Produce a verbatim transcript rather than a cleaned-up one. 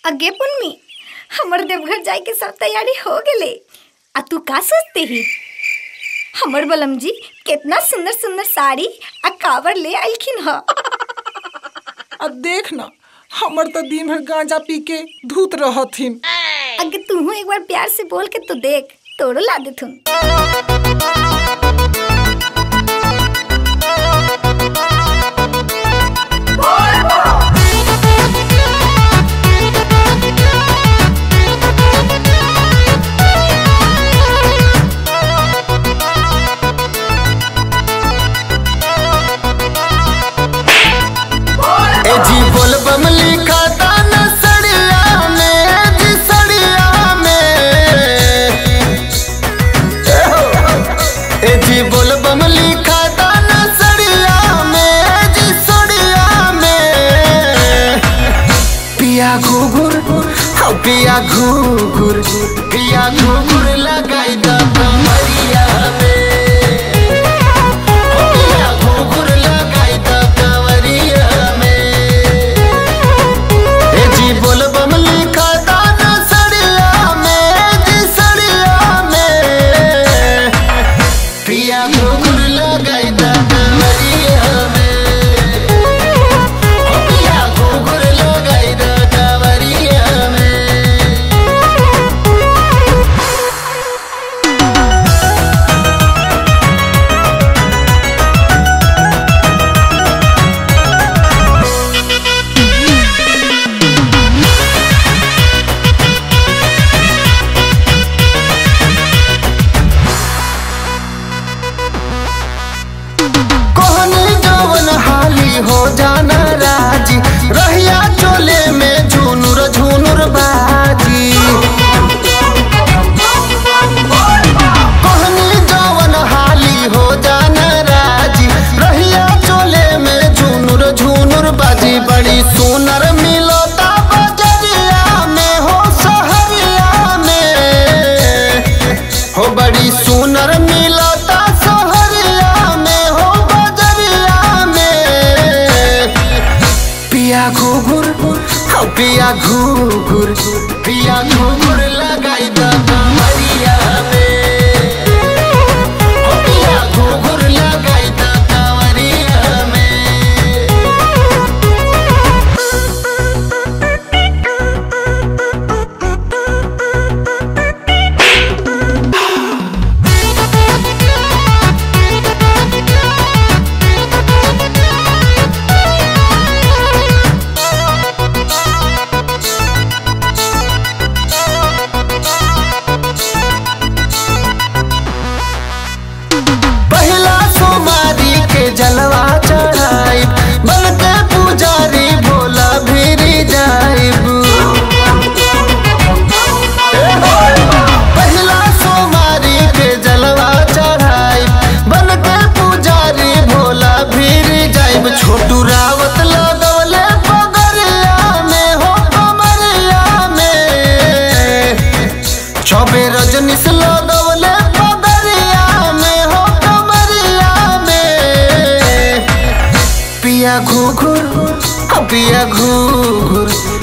अगे पुन्नी हमर देवघर जाए के सब तैयारी हो गेले। आ तू का सोचते ही हमर बलम जी कितना सुंदर सुंदर साड़ी आ कावर ले आइलखिन ह। अब देख ना हमर तो दिन भर गांजा पी के धूत रहथिन। अगे तू एक बार प्यार से बोल के तो देख, तोड़ो ला देथुन। जी बोल बम लिखा दाना सड़िया में, जी सड़िया में। ए जी बोल बम लिखा दाना सड़िया में, जी सड़िया में। पिया घुघुर हाँ पिया घुघुर, पिया घुघुर लगाई दा कमरिया में। हो जाना राजी रहिया चोले में झुनुर झुनुर बाजी। कहनी जवन हाली हो जाना राजी रहिया चोले में झुनुर झुनुर बाजी। बड़ी सुनर मिलता बजरिया में हो सहरिया में, हो बड़ी सुनर मिलता सहरिया में हो बजरिया में। पिया घुघुर हाँ पिया घुघुर, पिया घुघुर लगाई दा कमरिया में। हो पिया घुघुर लगाई दा कमरिया में। जलवा चढ़ाई बन के पुजारी भोला भिरी जाइब। पहला सोमारी के जलवा चढ़ाई बन के पुजारी भोला भिरी जाइब। छोटू रावत लगवले पगरिया में हो कमरिया में, छबे रजनीश लगवले पगरिया में हो कमरिया में। पिया घुघुर हाँ पिया घुघुर,